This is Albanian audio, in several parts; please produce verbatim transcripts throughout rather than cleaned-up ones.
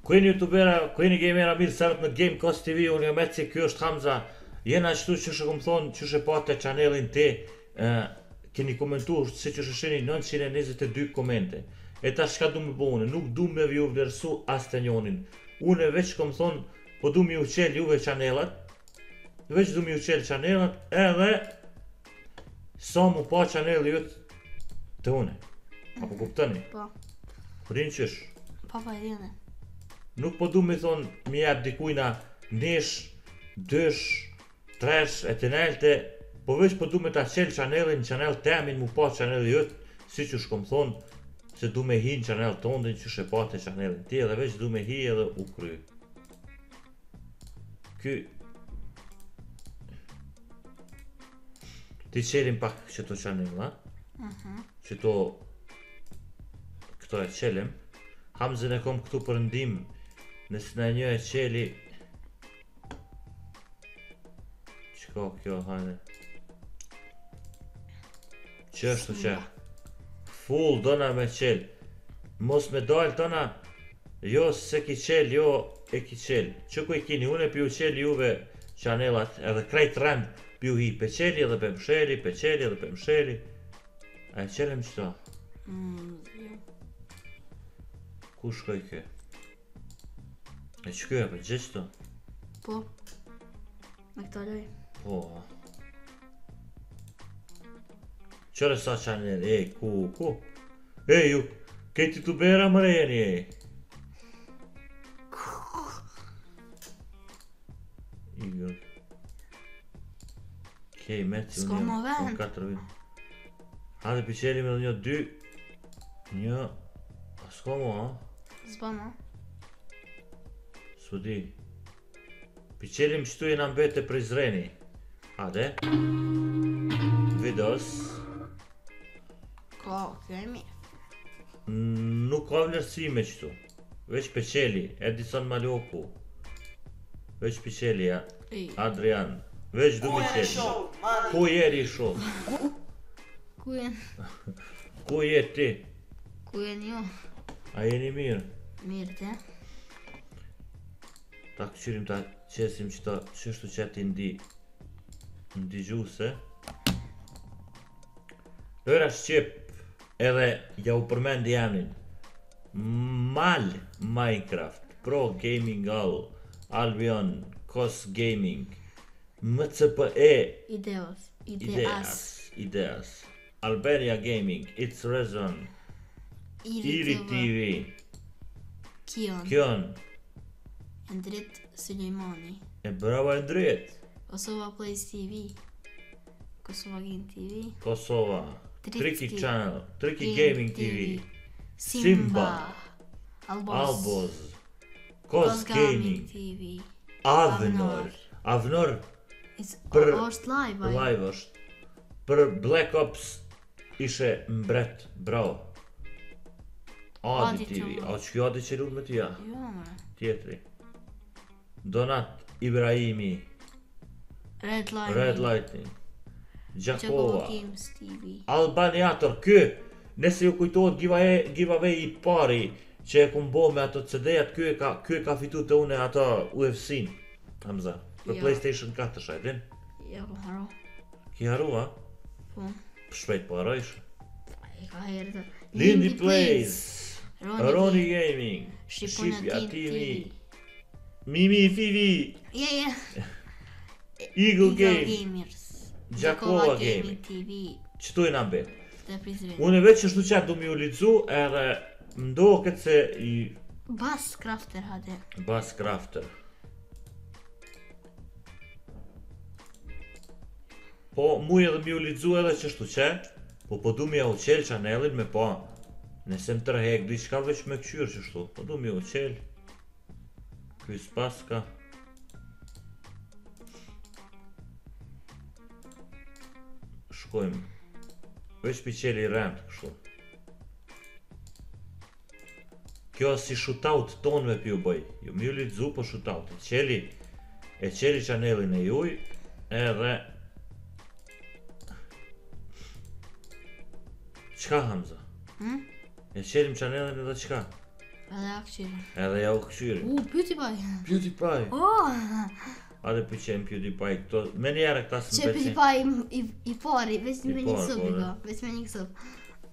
Kujeni youtubera, kujeni gamera mirë sërt në Gamecast T V, unë jam Eci, ky është Hamza. Jena qëtu që shë kom thonë, që shë pate channelin ti, keni komentuar si që shë sheni nëntëqind e njëzet e dy komente. E ta shka du me bo une, nuk du me ju vlerësu as të njonin. Une veç kom thonë, po du me ju qel juve channelat, veç du me ju qel channelat, edhe sa mu pa channeli jëtë të une. Apo kuptoni? Po. Rinë qësh? Po po e dine. Nuk po du me thonë mi jep dikujna nesh, dësh, tresh, e të nelte, po veç po du me ta qel chanelin, chanel temin, mu pa chaneli jëtë, si që shkom thonë, se du me hi në chanel tondin që shë pate chanelin ti, edhe veç du me hi edhe u kry. Ky... Ti qelim pak qëto chanel, ha? Qëto... Këto e qelim. Hamzën e kom këtu për ndim, nësë në një e qeli... Qëka kjo, hajde? Që është që? Full dona me qel. Mos me dal tona, jo se ki qel, jo e ki qel. Që ku i kini, unë e pi u qel juve qanelat, edhe krejt rend pi u hi pe qeli edhe pe msheli, pe qeli edhe pe msheli. A e qelem qëta? Ku shkoj kë? E që kjo e për gjithë të? Po. Me këto loj. Po. Qërë sa chanel, e, ku, ku? E, ju, këti të bera më rejeni, e. I gjo. Kej, meci, S'ko më vend. unë katër vit. Hade piqelim edhe një dy. Një. A s'ko mo, a? S'ba ma. S'u di. Piqelim qëtu jena mbete Prizreni. Hade. Vidos. Ko, kjo e mirë. Nuk ka vlerësime qëtu. Veç Peqeli, Edison Maloku. Veç Peqeli, ja. Adrian. Veç du me qeli. Ku jeri shumë? Ku jen? Ku je ti? Ku jen ju? A jeni mirë? Mirë te? Ta këqyrim ta qesim qëta qështu që ti ndi ndi gjuse. Lëra Shqip edhe ja u përmendi emnin Mal Minecraft, Pro Gaming All, Albion, Kos Gaming, M C P E, Ideos. Ideas. Ideas, Ideas, Albania Gaming, It's Rezon, Iri T V, Kion. Kion, Endrit Sulejmani. e brava Endrit, Kosova Plays T V. Kosova Game T V. Kosova, Tricky Tricky Channel, Tricky Gaming T V, Simba. Albos. Albos, Kos Gaming, T V. Avnor, Avnor Is- Për- o- është live, ai. live është. Për Black Ops ishe mbret, bravo. Adi Adi T V, T V. a që kjo Adi që lunë me tja? Jo, me. Tjetri. Donat Ibrahimi, Red Light. Red Lightning, Gjakova Gjakova, Games T V. Albaniator, kë, nëse ju kujtohet giveaway giveaway i pari që e kum bo me ato C D-jat, ky e ka, ky e ka fitu të une ato U F C-n, Hamza, për Jo. PlayStation katër shajtin. Jo, po haro. Ki haru, ha? Po. Shpejt po harojsh. E ka herë të... Lindy Plays, Roni Roni Gaming, Shqipona Shqipja Team T V, T V. Mimi Fivi, Ja, ja. Eagle Game, Gamers. Gjakova Gaming Gaming. T V. Qëtu e nambet. Të prizren. Unë veç që shtu qatë du mi u licu, edhe mdoket se i Bas Crafter hade. Bas Crafter. Po, mu edhe mi u licu edhe që shtu qatë, po po du mi ja u qel chanelin me pa. Nëse më tërhek, di qka veç me këqyrë që shtu, po du mi u qel. Kuj s'paska. Shkojmë. Veç pi qeli rend, kështu. Kjo si shootout tonve pi u bëj. Ju mi u lidzu po shootout. E qeli, e qeli chanelin e juj, edhe... Qka Hamza? Hm? E qelim chanelin edhe qka? Edhe akqyri. Edhe ja u këshyri. U, PewDiePie. PewDiePie. Oh! Ade pëqen PewDiePie këto. Me njerë këta së Që më pëqen. PewDiePie i, i pari, veç I me një pari, kësup po, i dhe. ka. Veç me një kësup.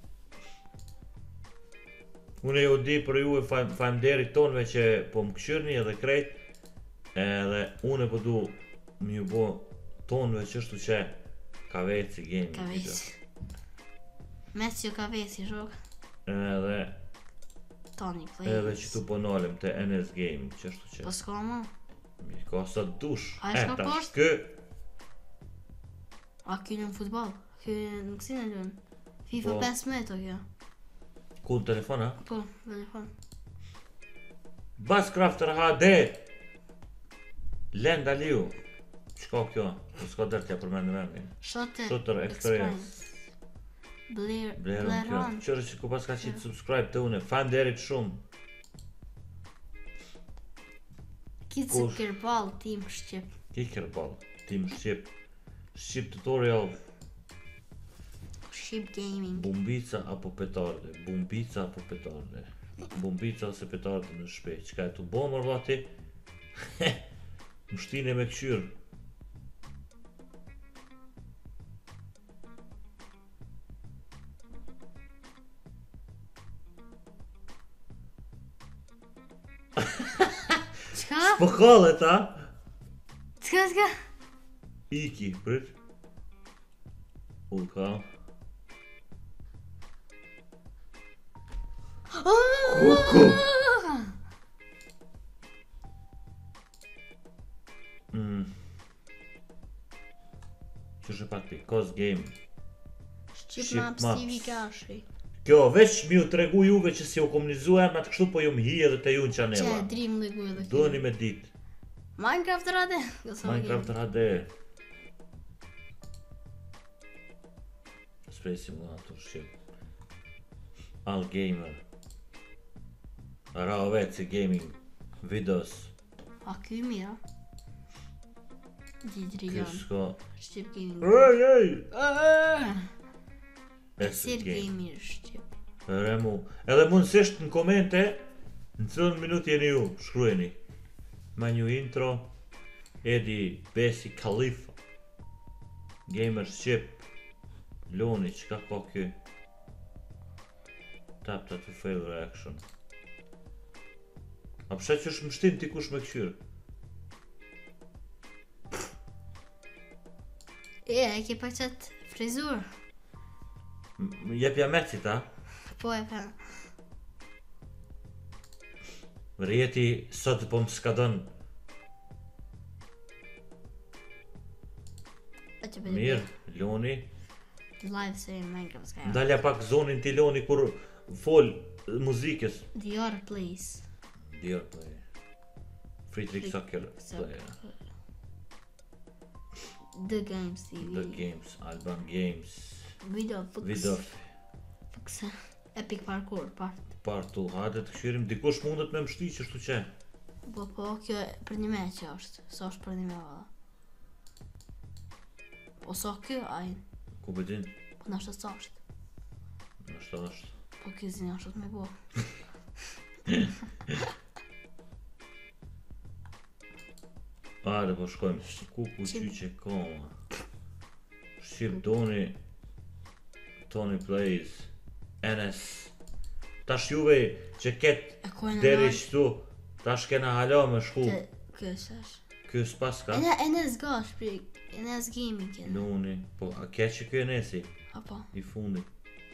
Unë ju di për ju e fajmderit tonëve që po më këshyrni edhe krejt. Edhe unë e po du më ju bo tonëve qështu që ka veci gaming. Ka veci. Mes që ka veci shok. Edhe, Tony edhe Plays. që tu po nalim të N S Gaming qështu që. Po s'ka ma. Mi ka sa dush. A E, shka tash poshtë? kë. A kjo në futbol. Kjo në kësine lën. FIFA Po. pesëmbëdhjet o kjo. Ku në telefon, ha? Po, telefon. Buzzcrafter H D. Lenda liu. Qka kjo? Po s'ka dërtja për me në vendin. Shooter, Shooter Experience. Blair, Blerën Blair kjo. Run. Qërë që ku pas ka qitë subscribe të une. Fan derit shumë. Kids Kush? Kerbal Team Shqip. Kikerball. Team Shqip. Shqip tutorial. Shqip Gaming. Bumbica apo petarde. Bumbica apo petarde. Bumbica ose petarde në shpe. Qka e tu bo mër vati? Më shtine me këshyrë. Qka? Po kallet, ha? Qka, qka? Iki, prit. U ka. Kuku. Mm. Qështë e pati, Cos Game. Shqip Shqip Maps Maps. T V kashi. Kjo, veç mi u tregu juve që si u komunizu e të kështu po ju më hi edhe të ju në Që qanela. e Dream League edhe kjo. Doni me dit. Minecraft rade. Minecraft H D. Spray Simulator Shqip. All Gamer. Rao veci gaming. Videos. A kjo i mira. Gjitri Kjo janë. s'ka. Shqip Gaming. Ej, ej! Sir Gamer Shqip. Remu. Edhe mundësisht në komente, në cilën minut jeni ju, shkrueni. Ma një intro, Edi Besi Khalifa, Gamer Shqip, Loni, qka ka kjo? Tap to fail reaction. A pësha që është mështin ti kush me këshyrë? E, e ke pak qatë frizur. M- Jepja mecit, ha? Po e pa. Rjeti sot po më skadon. E që për Mirë, Loni. Live se Minecraft s'ka. Ndalja pak zonin ti Loni kur fol muzikës. Dior Plays. Dior play. Friedrich Soccer Soccer. play. The Games T V. The Games, Alban Games. Video Fux. Video Fux. Epic Parkour part. partu. Hajde të këshirim. Dikush mundet me mështi që shtu që. Po po, kjo e- për një me që është. Sa është për një me valla. Po sa kjo aj. Ku bedin? Po nështë sa është. Në shtë është. Po kjo zinë është me bo. Hajde po shkojmë. Ku ku Qim. qyqe koma. Shqip Doni. Tony Plays. N S. Tash juve që ket E ku e në deri nalë? shtu. Tash kena hala me shku. Të kjo është është. Ky s'pas ka. E në e në zgash për e në zgaming kene. Loni. Po a ke që ky e nesi? Apo. I fundit.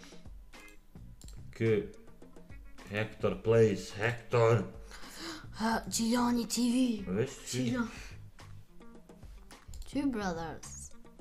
Ky Hector Plays, Hector. Ha, Gjilani T V. Vesh që Gjilo. Two Brothers.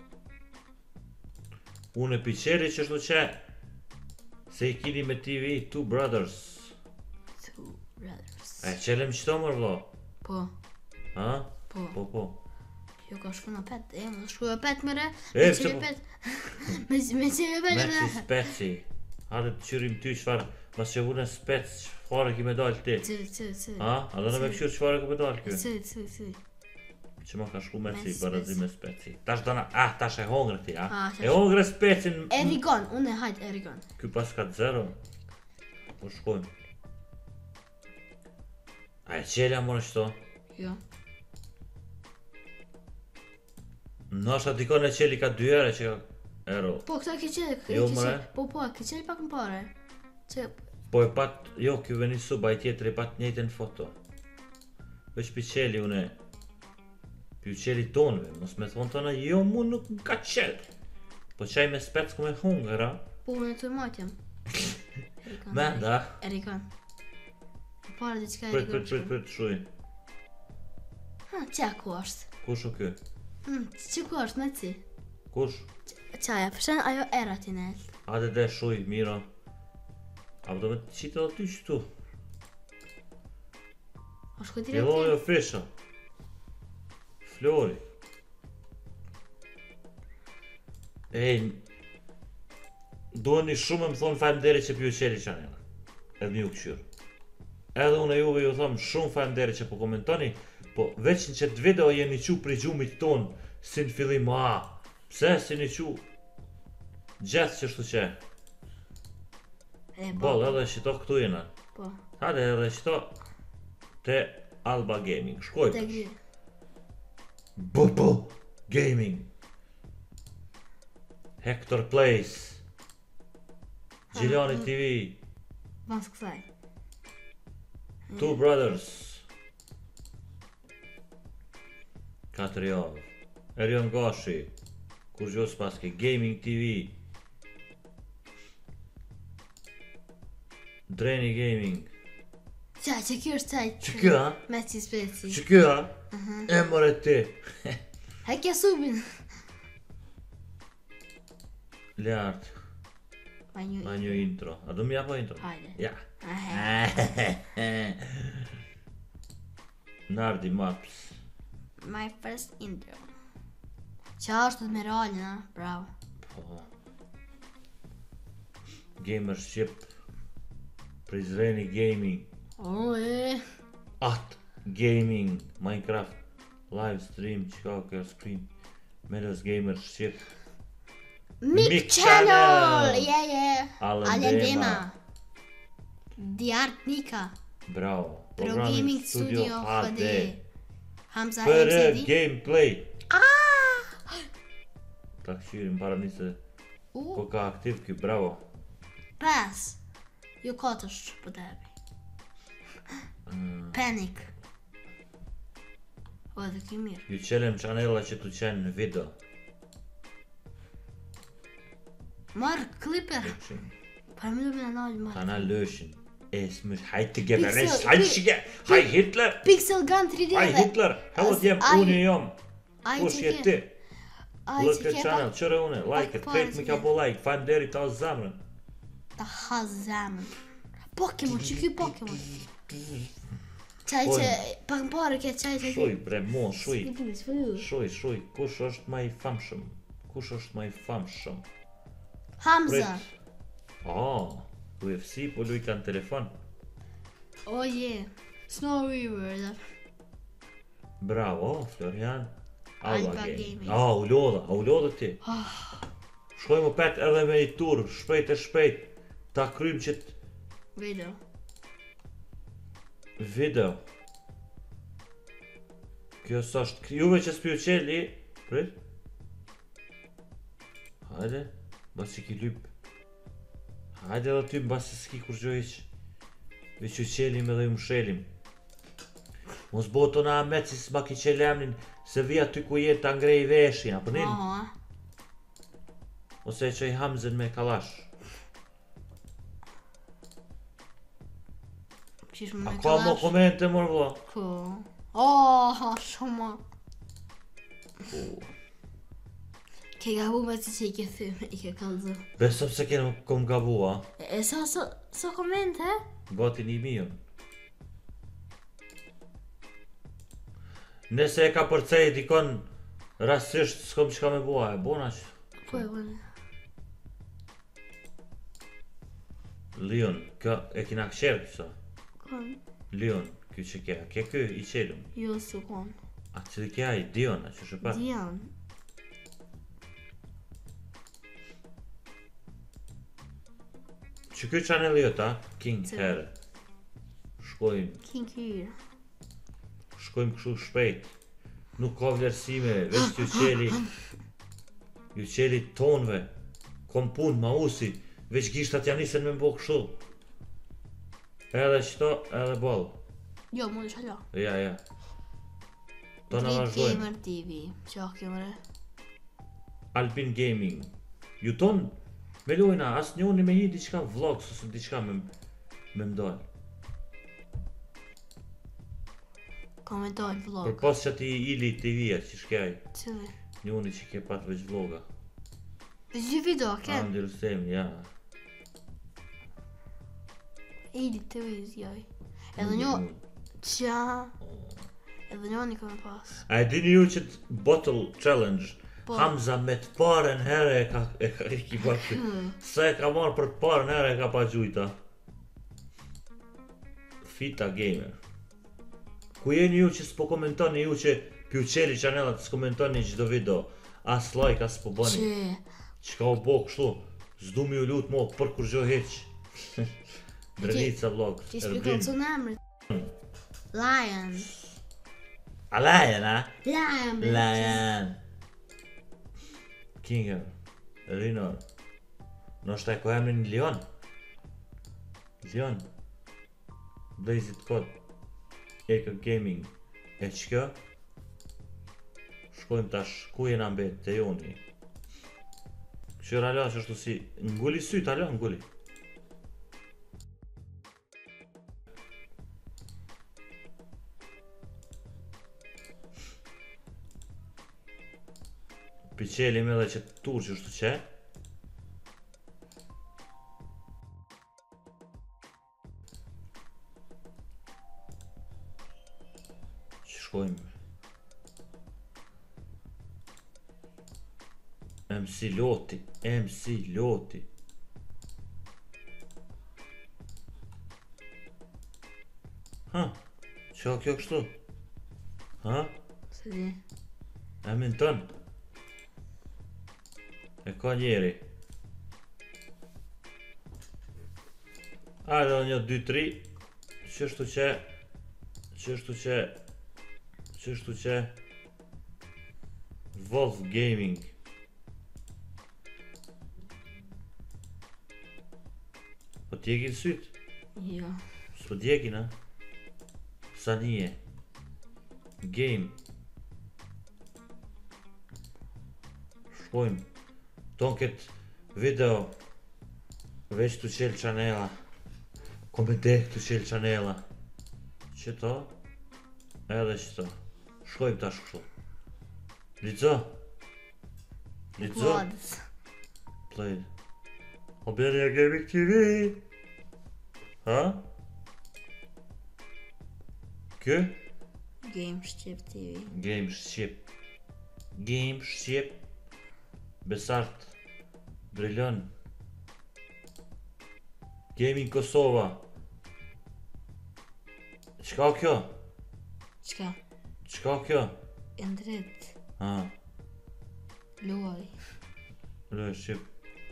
unë e piqeri që shtu që se i kini me T V Two Brothers. Two Brothers. E qelem qëto mër vlo? Po, Ha? po. Po po. Jo ka shku në pet, e më shku e pet mëre. E, Me pse qire po? pet. Me me qire pet Me si mëre. speci. Hajde të qyrim ty qfar, mas që vune spec, qfare ki me dal ti. Cili, cili, cili. Ha? A do në me këshur qfare ki me dal kjo? Cili, cili, cili. Që ma ka shku me Me si spec. barazi me speci. Tash dana, ah, tash e hongre ti, ah. Ah, tash. E hongre specin. Erigon, unë e hajt Erigon. Ky pas ka zero. Po shkojmë. A e qelja mërë qëto? Jo. Nashta dikon e qeli ka dy ere që ka ero. Po, këta ke qelë, ke Jo, ke more. qelë. Po, po, ke qelë pak më pare. Që, Po e pat, jo, kjo veni suba i tjetër i pat njëjtën foto. Veç pi qeli une. Pi qeli tonëve, mos me thonë tona, jo mu nuk më ka qelë. Po qaj me spec ku me hungër, a? po, unë të matjem. Menda. Erikon. Po, pare dhe qka Prit, Erikon. prit, prit, prit, shuj. Ha, qa ku është? Kush o kjo? Hmm, që ku është, me ci? Kush? Qaja, përshen ajo era ti në elë. Ate dhe shuj, miro. A do me të qitë edhe ty qëtu. O shku E direkt lojo fisha. Flori. Ej, doni shumë më thonë falenderi që pju qeli qanela. Edhe një këshyrë. Edhe unë e juve ju thom shumë falenderi që po komentoni, po veç në qëtë video jeni qu për gjumit ton, si në fillim, a, pse si një qu gjithë që shtu që. E, po, Bol, edhe qëto këtu jena. po. Hade edhe qëto te Alba Gaming. Shkoj. Te gri. Bubble Gaming. Hector Plays. Gjiljani T V. Vas kësaj. Two Brothers. Katër javë. Erion Gashi. Kur gjos paske Gaming T V. Dreni Gaming. Qaj, që kjo është qaj. Që kjo, ha? Me ci speci. Që kjo, ha? E more ti. Hekja subin. Lart. Ma një. Ma një intro. A do mi apo intro? Hajde. Ja. Ahe. Nardi Maps. My first intro. Qa është të me rallin, ha? Bravo. Po. Gamer Shqip. Prizreni Gaming. O, e. At Gaming. Minecraft. Live stream. Qka kjo screen. Melos Gamer Shqip. Mic Mic Channel! Channel! Yeah, yeah. Alendema. Alendema. Diart Nika. Bravo. Pro Programi Gaming Studio H D. Hamza Për M C D. gameplay. Ah! Ta këshyrim para njëse. U, Ko ka aktiv kjo, bravo. pes. Jo katësh, po të hebi. Panic. O, dhe ki mirë. Ju qelem chanela që tu qenë në video. Marë kliper. Këshim. Para më do me në nalë marë. Kanal Löshin. Esmës, hajtë të geberes, Pixel- hajtë pi- shige, haj Hitler, Pixel Gun tri D haj dhe. Hitler, hello As- t'jem, ai- unë jom, Ai kush që je ke- ti, ai look që at ke channel, pak qëre une, like it, parë krejt që mi ka ke- po like, fan deri ta zamrën. të hazamën. Pokemon, që ky Pokemon? Qaj Oj. që, pak më pare ke qaj që Shuj, bre, mo, shuj, Shuj. Shuj. shuj, shuj, kush është ma i famshëm, kush është ma i famshëm, Hamza. oh, U F C po lujta në telefon, Oh yeah. Snow River. dhe- bravo, Florian, Alba Alba Gaming, Gaming. a, u lodha, a u lodha ti, shkojmë pet edhe me i tur, shpejt e shpejt, ta krym që të Video. video. Kjo s'është, juve që s'pju qeli, prit. Hajde, bas që ki lyp. Hajde edhe ty bas që s'ki kur gjoj iq. Veq ju qelim edhe ju më shelim. Mos boto na amet si s'ma ki qelemnin, se vi aty ku jetë ta ngrej veshin, apo nin? Aha. Ose e qoj Hamzen me kalash. Qish më A me ka mo kalash. komente mor vla? Ku? Oh, shumë. Ke gabu me të që i ke thyme, i ke kalzu. Besëm se kene kom gabua, E e sa, sa, sa komente? gati një mion. Nëse e ka përcej dikon rastisht s'kom qka me bua, e bona që. Po e bëne. Leon, kjo e kina kësherë kësa. Kon? Leon, kjo që kja, ke kjo i qelum. Jo, su kon. A që dhe kja i Dion, a që shëpa. Dian. Që kjo chanel jo ta, King Cë? Herë. Shkojmë, King Kyr. shkojmë kështu shpejt. Nuk ka vlerësime, veç ju qeli, ju qeli tonve, kom pun, ma usi, veç gishtat janë nisen me mbo kështu. Edhe qëto, edhe bol. Jo, mund është hala. Ja, ja. To në Dream vazhdojmë. Gamer T V. Qa kjo mëre? Alpin Gaming. Ju ton, me lojna, as njoni me hi diqka vlogs, ose diqka me, me mdojnë. Komentoj Për vlog. pas që ti ili T V-a që shkjaj, Cili? njoni që ke pat veç vloga. Veç dy video, A, ken? ndërësem, ja. Ili T V zjoj. Edhe njo, qa... Edhe njo një këmë pas. A e dini ju që të Bottle Challenge, Po. Hamza me të parën herë e ka e ka e ki bërë. Sa e ka marrë për të parën herë e ka pa gjujta. Fita Gamer. Ku jeni ju që s'po komentoni ju që pju qeli qanelat s'komentoni çdo video. As like, as po bëni. Që... Qka u bo kështu, s'du mi u lut mo për kur gjo heq. Drenica vlog. Që spikon cu në emrit. Lion. A Lion, a? Lion, bitches. Lion. Kinger. Rinor. Nështë e ko emrin Lion. Lion. Blazit kod. Eka Gaming. E qkjo? Shkojmë tash, ku jena mbet, te joni. Qyra ala që është si, ngulli syt, ala, ngulli. Piqelim edhe që tur që është që. Që shkojmë. M C Loti, M C Loti. Ha, që kjo kështu? Ha, Se di. emin tënë. E ka njeri. Ajde një, dy, tri. Qështu që Qështu që Qështu që Wolf Gaming. Po t'jekin syt? Jo. S'po t'jekin, a? Sa nije Game. Shkojmë. Ton këtë video veç të qelë qanela. Komete të qelë qanela. Qëto edhe qëto. Shkojmë tash kështu. Lidzo. Lidzo. Vladës. Play. Oberja Gaming T V. Ha? Kë? Game Shqip T V. Game Shqip. Game Shqip. Besart. Brilon. Gaming Kosova. Qka kjo? Qka? Qka kjo? Endrit. Ha, Luaj. lë Shqip.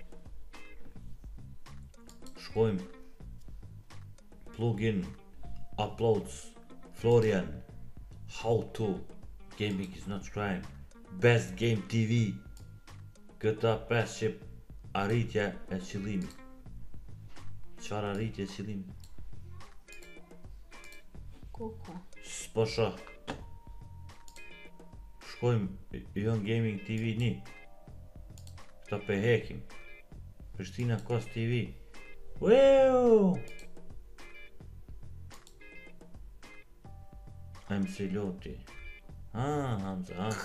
Shkojmë. Plugin. Uploads. Florian. How to. Gaming is not crime. Best Game T V. Këta pesë që arritja e qëllimi. Qara arritja e qëllimi? Koko. S'po shoh. Shkojmë Jon Gaming T V një. Këta pe hekim. Prishtina Kos T V. Wow! M C Loti. Ah, Hamza, ah.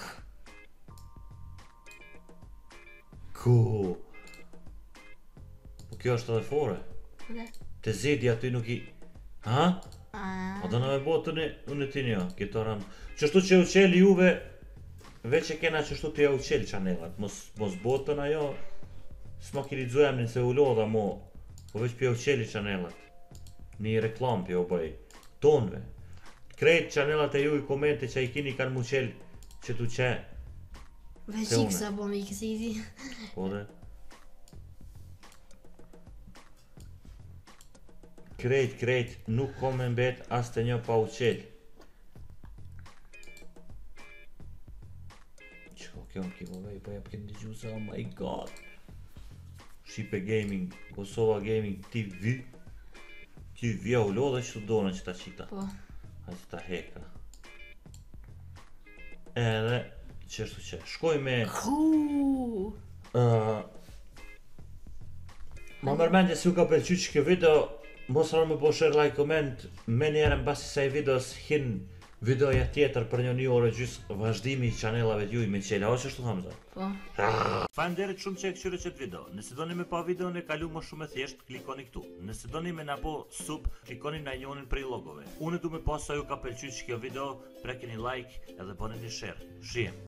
Ku? Po kjo është edhe fore. Kude? Te zedi aty nuk i... Ha? Ah. Po do në me botë unë, unë ti një, këto ram. Qështu që u qeli juve, veç e kena qështu të ja u qeli qanelat. Mos, mos botën ajo, s'ma kiri dzojemnin se u lodha mo. Po veç pja u qeli qanelat. Një reklam pja u bëj. Tonve. Krejt qanelat e ju i komente që i kini kanë mu qeli që tu qe. Veç Te i une. kësa bo me i kësiti. Po dhe. Krejt, krejt, nuk ko me mbet as të një pa u qeli. kjo në giveaway, po jep kënë digju se oh my god. Shqipe Gaming, Kosova Gaming T V. T V-a u lodhe që të dona që ta qita. Po. A që ta heka. Edhe, qështu që, shkoj me... Huu. Uh, ma mërmendje si u ka pëlqy që kjo video, mos harro me bo share, like, comment, me njerën basi sa i videos hin videoja tjetër për një një orë gjysë vazhdimi i chanelave t'juj me qela, o që shtu Hamza? Po. Falenderit shumë që e këshyre qëtë video. Nëse doni me pa video në kalu më shumë e thjesht, klikoni këtu. Nëse doni me na bo sub, klikoni na njonin prej logove. Unë du me pas sa ju ka pëlqy që kjo video, prekini like edhe bëni një share. Shihem.